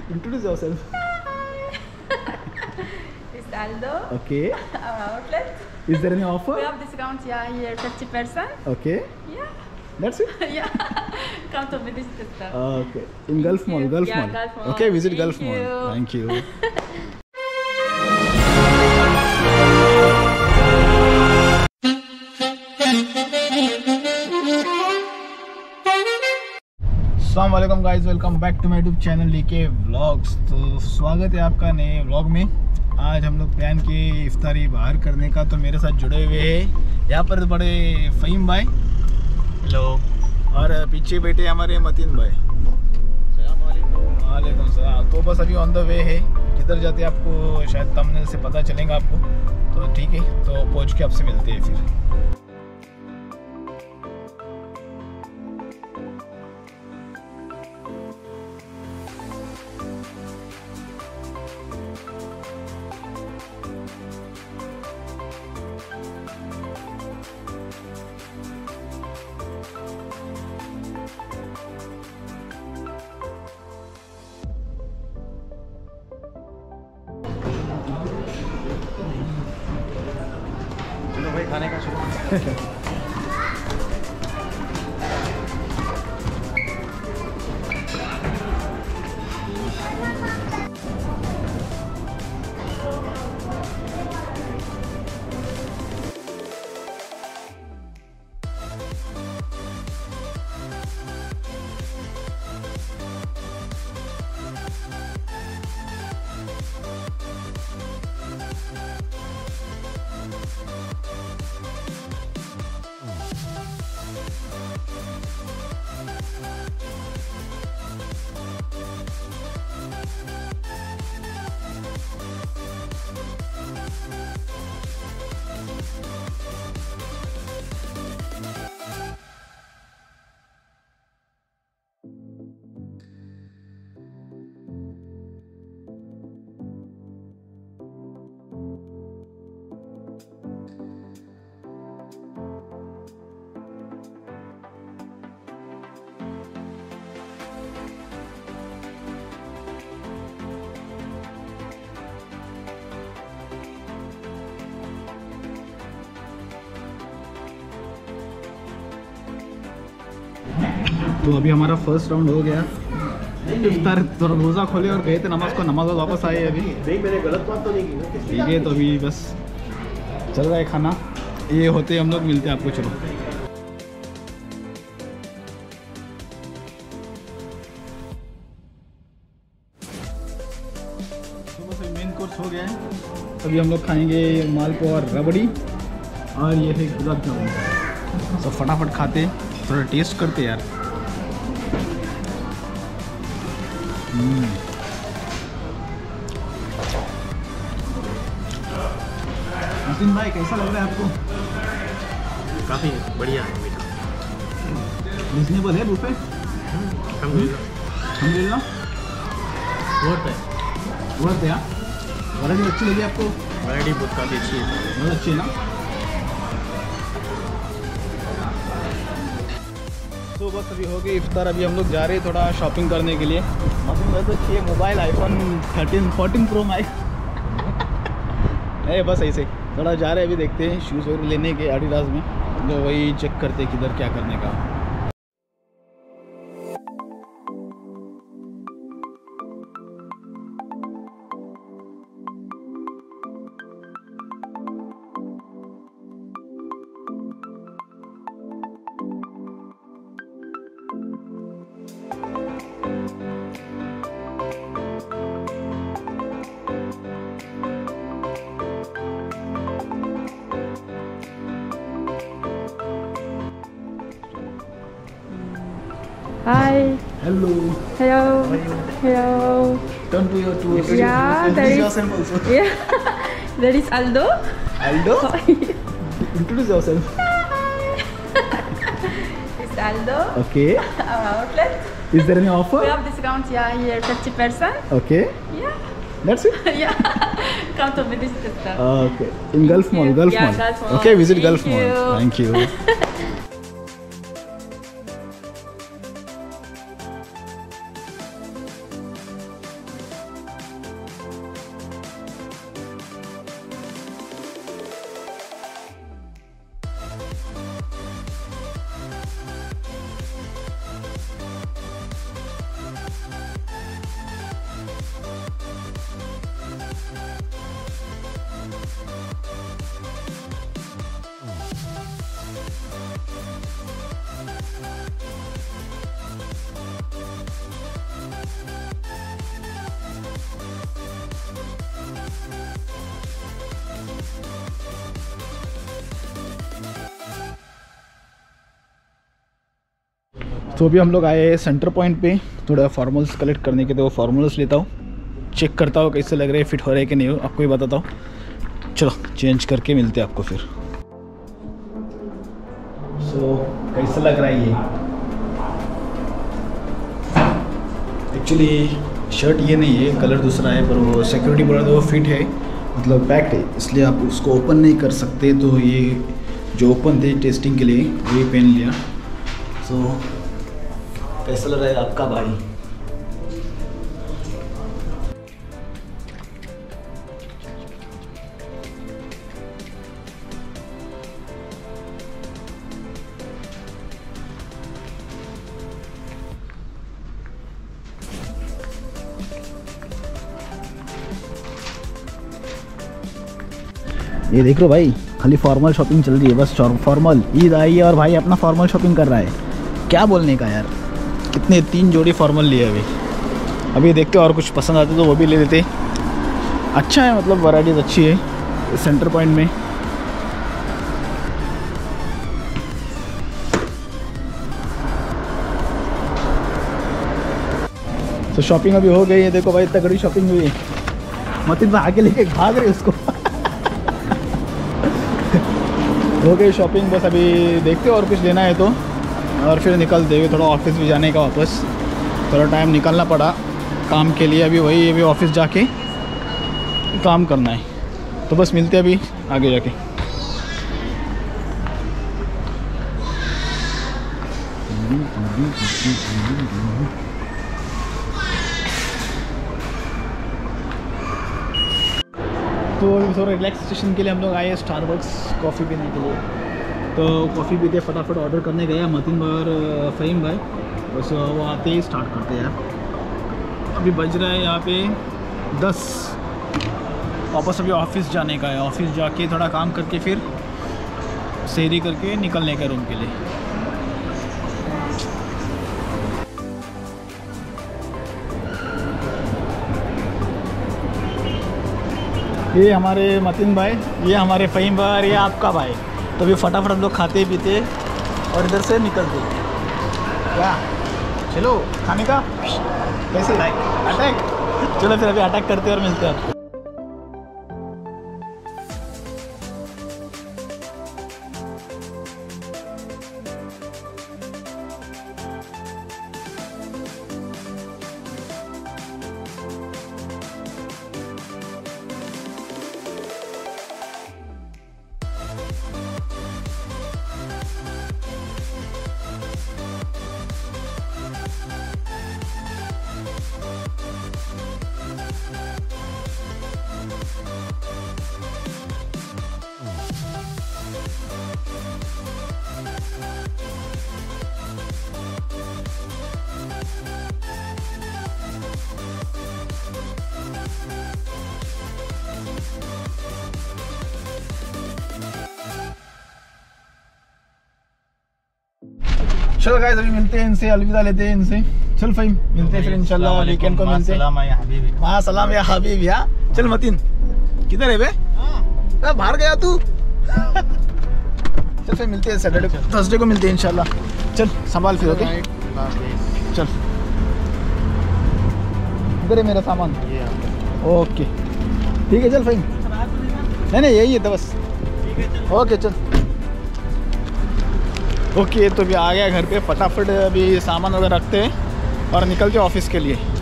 Introduce yourself. It's Aldo. Okay. Our outlet. Is there any offer? We have discount here 50%. Okay. Yeah. That's it. Yeah. Come to visit the store. Okay. In Gulf Mall. Gulf Yeah, Mall. Gulf Mall. Okay. Visit Thank Gulf Mall. you. Thank you. अस्सलाम वालेकुम guys, welcome back to my YouTube channel DK vlogs. तो स्वागत है आपका नए vlog में। आज हम लोग प्लान किए इफ्तारी बाहर करने का, तो मेरे साथ जुड़े हुए हैं यहाँ पर बड़े फ़हीम भाई, हेलो, और पीछे बैठे हमारे मतीन भाई। वालेकुम सलाम। तो बस अभी ऑन द वे है, किधर जाते हैं आपको शायद थंबनेल से पता चलेगा आपको, तो ठीक है, तो पहुँच के आपसे मिलते हैं फिर। चलो भाई खाने का शुरू। तो अभी हमारा फर्स्ट राउंड हो गया, इफ्तार रोज़ा खोले और गए थे नमाज को, नमाज वापस आए अभी। नहीं, मैंने गलत बात तो नहीं की ना। ठीक है, तो अभी बस चल रहा है खाना, ये होते हम लोग मिलते हैं आपको। चलो तो बस मेन कोर्स हो गया है, अभी हम लोग खाएंगे मालपुआ और रबड़ी, और ये है गुलाब जामुन। तो फटाफट खाते, थोड़ा टेस्ट करते यार। मतीन भाई कैसा लग रहा है आपको? काफ़ी बढ़िया है मीठा। रिजनेबल है बुफे? अल्हम्दुलिल्लाह वर्थ है। वर्थ है। यार वैरायटी अच्छी लगी आपको? वैरायटी बहुत काफ़ी अच्छी है। बहुत अच्छी है ना। तो बस अभी हो गई इफ्तार, अभी हम लोग जा रहे हैं थोड़ा शॉपिंग करने के लिए। मतीन भाई तो चाहिए मोबाइल आईफोन 14 प्रो मैक्स। नहीं बस ऐसे थोड़ा जा रहे हैं, अभी देखते हैं शूज़ वगैरह लेने के एडिडास में, तो वही चेक करते हैं किधर क्या करने का। Hi. Hello. Hello. Hello. Turn to your tour. Yeah, there Introduce is. yourself also. Yeah. There is Aldo. Aldo? Introduce yourself. It's Aldo. Okay. Our outlet. Is there any offer? We have discount here 50%. Okay. Yeah. That's it. Yeah. Come to visit the store. Okay. In Gulf Mall. Gulf Yeah, Mall. Gulf Mall. Okay, visit Thank Gulf Mall. you. Thank you. तो अभी हम लोग आए हैं centre point पे थोड़ा formals collect करने के, तो फॉर्मल्स लेता हूँ, चेक करता हूँ कैसे लग रहे हैं, फिट हो रहे हैं कि नहीं हो, आपको ही बताता हूँ। चलो चेंज करके मिलते हैं आपको फिर। सो कैसा लग रहा है ये? एक्चुअली शर्ट ये नहीं है, कलर दूसरा है, पर वो सिक्योरिटी बोला तो वो फिट है, मतलब पैक्ड है, इसलिए आप उसको ओपन नहीं कर सकते। तो ये जो ओपन थे टेस्टिंग के लिए वही पहन लिया। सो कैसा लग रहा है आपका भाई? ये देख लो भाई, खाली फॉर्मल शॉपिंग चल रही है, बस फॉर्मल। ईद आई है और भाई अपना फॉर्मल शॉपिंग कर रहा है, क्या बोलने का यार। कितने 3 जोड़ी फॉर्मल लिए अभी देखते और कुछ पसंद आते तो वो भी ले लेते। अच्छा है, मतलब वैराइटीज़ अच्छी है सेंटर पॉइंट में। तो शॉपिंग अभी हो गई है, देखो भाई तगड़ी शॉपिंग हुई। मतिन भाई आगे लेके भाग रहे उसको हो गई शॉपिंग, बस अभी देखते और कुछ लेना है तो, और फिर निकलते हुए थोड़ा ऑफिस भी जाने का, वापस थोड़ा टाइम निकालना पड़ा काम के लिए। अभी ऑफिस जाके काम करना है, तो बस मिलते हैं अभी आगे जाके। तो थोड़ा रिलैक्सेशन के लिए हम लोग आए स्टारबक्स कॉफ़ी पीने के लिए। तो कॉफ़ी पीते फटाफट ऑर्डर करने गया मतीन भाई और फ़हीम भाई, बस वो आते ही स्टार्ट करते हैं यार। अभी बज रहा है यहाँ पे 10, वापस अभी ऑफिस जाने का है। ऑफिस जाके थोड़ा काम करके फिर सेरी करके निकलने का रूम के लिए। ये हमारे मतीन भाई, ये हमारे फ़हीम भाई और ये आपका भाई। तो अभी फटाफट हम लोग खाते पीते और इधर से निकलते। क्या चलो खाने का कैसे अटैक? चलो फिर अभी अटैक करते और मिलते हैं आपको। चलो गाइस अभी मिलते हैं इनसे, अलविदा लेते हैं इनसे। चल फ़हीम मिलते हैं फिर इंशाल्लाह वीकेंड को मिलते हैं। माँ सलाम या हबीबी। हाँ चल मतीन किधर है बे? बाहर गया तू? चल फिर मिलते हैं सैटरडे थर्सडे को मिलते हैं इंशाल्लाह। चल संभाल फिर, ओके चल। इधर है मेरा सामान, ओके ठीक है चल फ़हीम। नहीं यही है तो बस, ओके चल ओके। तो अभी आ गया घर पे, फटाफट अभी सामान वगैरह रखते हैं और निकलते हैं ऑफिस के लिए।